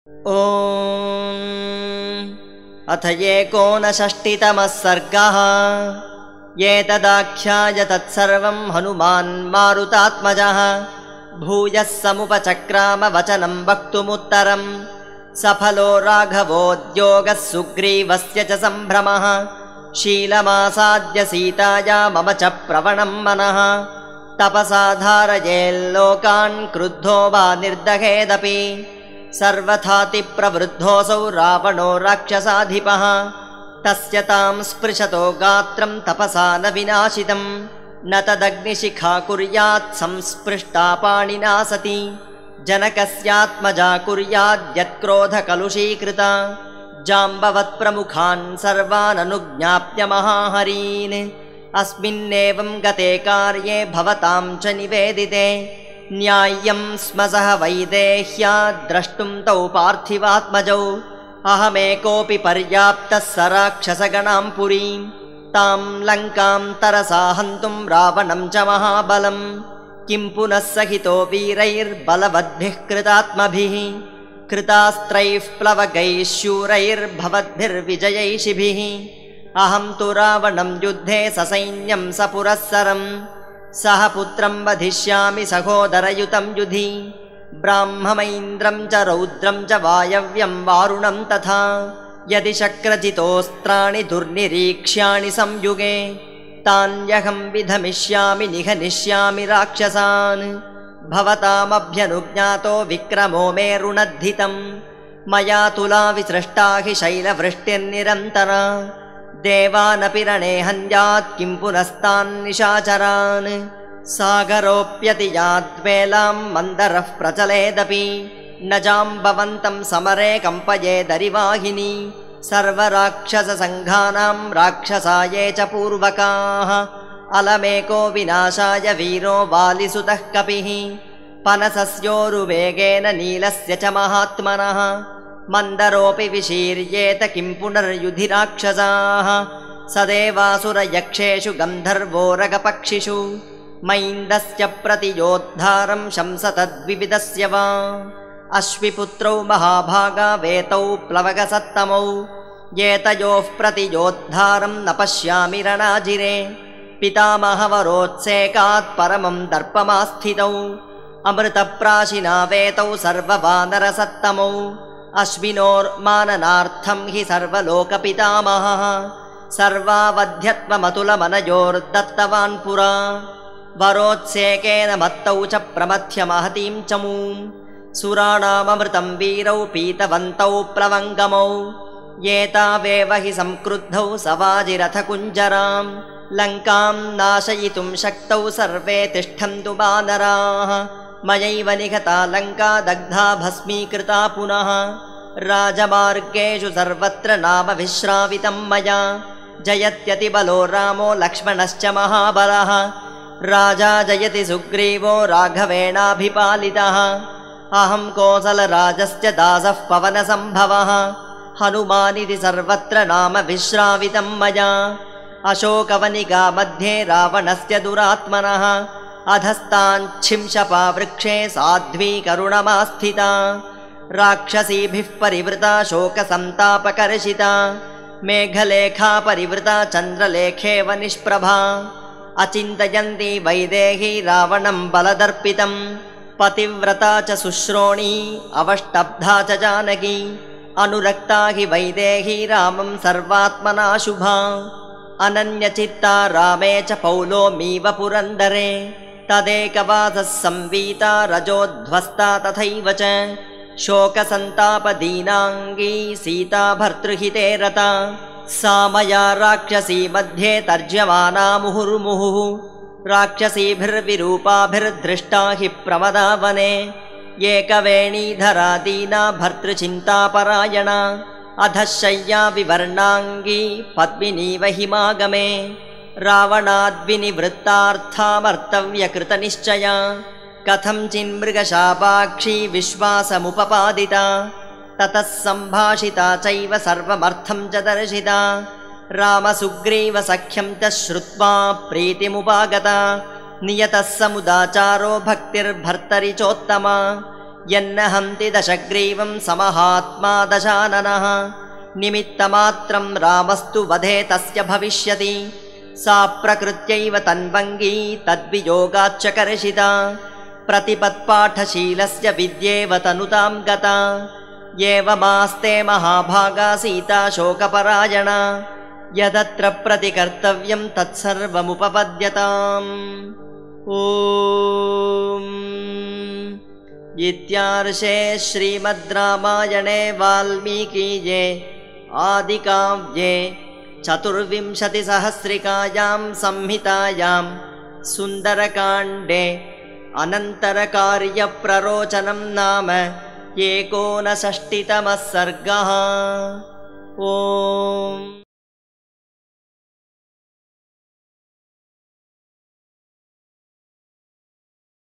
ॐ अथ एकोनषष्टितमः सर्गः। एतदाख्याय तत्सर्वं हनुमान् मारुतात्मजः भूयः समुपचक्राम वचनं वक्तुमुत्तरम्। सफलो राघवोद्योगः सुग्रीवस्य च सम्भ्रमः शीलमासाद्य सीताया मम च प्रवणं मनः। तपसा धारयेल्लोकान् क्रुद्धो वा निर्दहेदपि सर्वथाति प्रवृद्धोऽसौ रावणो राक्षसाधिपः। तस्य तां स्पृशतो गात्रं तपसा न विनाशितं न तदग्निशिखा कुर्यात् संस्पृष्टा पाणिना सती। जनकस्यात्मजा कुर्याद्यत्क्रोधकलुषीकृता जाम्बवत्प्रमुखान् सर्वान् अनुज्ञाप्य महाहरीन्। अस्मिन्नेवं गते कार्ये भवतां च निवेदिते न्याय्यं स्म सह वैदेह्या द्रष्टुं तौ पार्थिवात्मजौ। अहमेकोऽपि पर्याप्तः स राक्षसगणां पुरीं तां लङ्कां तरसा हन्तुं रावणं च महाबलं। किं पुनः सहितो वीरैर्बलवद्भिः कृतात्मभिः कृतास्त्रैः प्लवगैः शूरैर्भवद्भिर्विजयैषिभिः। अहं तु रावणं युद्धे ससैन्यं सपुरःसरम् सह पुत्रं वधिष्यामि सहोदरयुतं युधि। ब्राह्ममैन्द्रं च रौद्रं च वायव्यं वारुणं तथा यदि शक्रजितोऽस्त्राणि दुर्निरीक्ष्याणि संयुगे तान्यहं विधमिष्यामि निहनिष्यामि राक्षसान्। भवतामभ्यनुज्ञातो विक्रमो मे रुणद्धितं मया तुला विसृष्टा हि शैलवृष्टिर्निरन्तरा। देवानपि रणे हन्यात् किं पुनस्तान् निशाचरान्। सागरोऽप्यतियाद्वेलां मन्दरः प्रचलेदपि न जाम्बवन्तं समरे कम्पयेदरिवाहिनी। सर्वराक्षससङ्घानां राक्षसाये च पूर्वकाः अलमेको विनाशाय वीरो वालिसुतः कपिः। पनसस्योरुवेगेन नीलस्य च महात्मनः मन्दरोऽपि विशीर्येत किं पुनर्युधि राक्षसाः। सदेवासुरयक्षेषु गन्धर्वोरगपक्षिषु मैन्दस्य प्रतियोद्धारं शंसतद्विविधस्य वा। अश्विपुत्रौ महाभागा वेतौ प्लवगसत्तमौ एतयोः प्रतियोद्धारं न पश्यामि रणाजिरे। पितामहवरोत्सेकात् परमं दर्पमास्थितौ अमृतप्राशिना वेतौ सर्ववानरसत्तमौ। अश्विनोर्माननार्थं हि सर्वलोकपितामहः सर्वावध्यत्वमतुलमनयोर्दत्तवान् पुरा। वरोत्सेकेन मत्तौ च प्रमथ्य महतीं चमूं सुराणाममृतं वीरौ पीतवन्तौ प्लवङ्गमौ। एतावेव हि संक्रुद्धौ सवाजिरथकुञ्जरां लङ्कां नाशयितुं शक्तौ सर्वे तिष्ठन्तु वानराः। मयैव निघता लङ्का दग्धा भस्मीकृता पुनः राजमार्गेषु सर्वत्र नाम विश्रावितं मया। जयत्यतिबलो रामो लक्ष्मणश्च महाबलः राजा जयति सुग्रीवो राघवेणाभिपालितः। अहं कोसलराजस्य दासः पवनसम्भवः हनुमानिति सर्वत्र नाम विश्रावितं मया। अशोकवनिका मध्ये रावणस्य दुरात्मनः अधस्ताञ्छिंशपा वृक्षे साध्वी करुणमास्थिता। राक्षसीभिः परिवृता शोकसन्तापकर्षिता मेघलेखा परिवृता चन्द्रलेखेव निष्प्रभा। अचिन्तयन्ती वैदेही रावणं बलदर्पितं पतिव्रता च शुश्रोणी अवष्टब्धा च जानकी। अनुरक्ता हि वैदेही रामं सर्वात्मना शुभा अनन्यचित्ता रामे च पौलोमीव पुरन्दरे। तदेकवासः संवीता रजोध्वस्ता तथैव च शोकसन्तापदीनाङ्गी सीता भर्तृहिते रता। सा मया राक्षसी मध्ये तर्ज्यमाना मुहुर्मुहुः राक्षसीभिर्विरूपाभिर्दृष्टा हि प्रमदावने। एकवेणीधरा दीना भर्तृचिन्तापरायणा अधः शय्या विवर्णाङ्गी पद्मिनीव हिमागमे। रावणाद्विनिवृत्तार्थामर्तव्यकृतनिश्चया कथं चिन्मृगशापाक्षी विश्वासमुपपादिता। ततः सम्भाषिता चैव सर्वमर्थं च दर्शिता। रामसुग्रीवसख्यं च श्रुत्वा प्रीतिमुपागता। नियतः समुदाचारो भक्तिर्भर्तरि चोत्तमा यन्न हन्ति दशग्रीवं समहात्मा दशाननः निमित्तमात्रं रामस्तु वधे तस्य भविष्यति सा प्रकृत्यैव तन्वङ्गी तद्वियोगाच्च कर्षिता प्रतिपत्पाठशीलस्य विद्येव तनुतां गता एवमास्ते महाभागा सीता शोकपरायणा यदत्र प्रतिकर्तव्यं तत्सर्वमुपपद्यताम् ॐ इत्यार्षे श्रीमद् रामायणे वाल्मीकिये आदिकाव्ये चतुर्विंशतिसहस्रिकायां संहितायां सुन्दरकाण्डे अनन्तरकार्यप्ररोचनं नाम 59तमः सर्गः। ॐ